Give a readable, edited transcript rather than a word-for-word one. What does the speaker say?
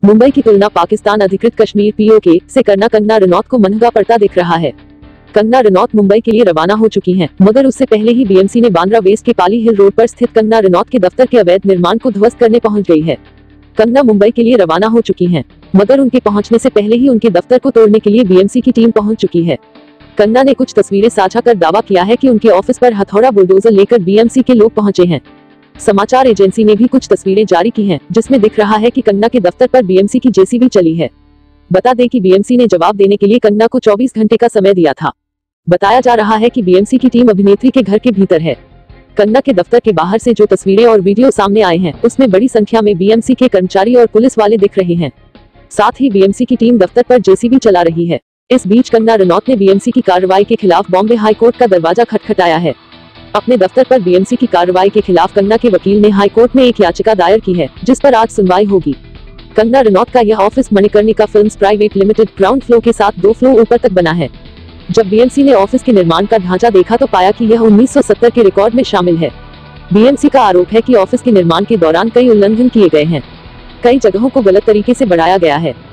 मुंबई की तुलना पाकिस्तान अधिकृत कश्मीर पीओके से करना कंगना रनौत को महंगा पड़ता दिख रहा है। कंगना रनौत मुंबई के लिए रवाना हो चुकी हैं, मगर उससे पहले ही बीएमसी ने बांद्रा वेस्ट के पाली हिल रोड पर स्थित कंगना रनौत के दफ्तर के अवैध निर्माण को ध्वस्त करने पहुंच गई है। कंगना मुंबई के लिए रवाना हो चुकी हैं, मगर उनके पहुंचने से पहले ही उनके दफ्तर को तोड़ने के लिए बीएमसी की टीम पहुंच चुकी है। कंगना ने कुछ तस्वीरें साझा कर दावा किया है कि उनके ऑफिस पर हथौड़ा बुलडोजर लेकर बीएमसी के लोग पहुंचे हैं। समाचार एजेंसी ने भी कुछ तस्वीरें जारी की हैं, जिसमें दिख रहा है कि कंगना के दफ्तर पर बीएमसी की जेसीबी चली है। बता दें कि बीएमसी ने जवाब देने के लिए कंगना को 24 घंटे का समय दिया था। बताया जा रहा है कि बीएमसी की टीम अभिनेत्री के घर के भीतर है। कंगना के दफ्तर के बाहर से जो तस्वीरें और वीडियो सामने आए हैं, उसमें बड़ी संख्या में बीएमसी के कर्मचारी और पुलिस वाले दिख रहे हैं। साथ ही बीएमसी की टीम दफ्तर पर जेसीबी चला रही है। इस बीच कंगना रनौत ने बीएमसी की कार्रवाई के खिलाफ बॉम्बे हाई कोर्ट का दरवाजा खटखटाया है। अपने दफ्तर पर बीएमसी की कार्रवाई के खिलाफ कंगना के वकील ने हाई कोर्ट में एक याचिका दायर की है, जिस पर आज सुनवाई होगी। कंगना रनौत का यह office Manikarnika films private limited ground floor के साथ 2 फ्लोर ऊपर तक बना है। जब बीएमसी ने ऑफिस के निर्माण का ढांचा देखा तो पाया कि यह 1970 के रिकॉर्ड में शामिल है। बीएमसी का आरोप है कि ऑफिस के निर्माण के दौरान कई उल्लंघन किए गए हैं। कई जगहों को गलत तरीके से बढ़ाया गया है।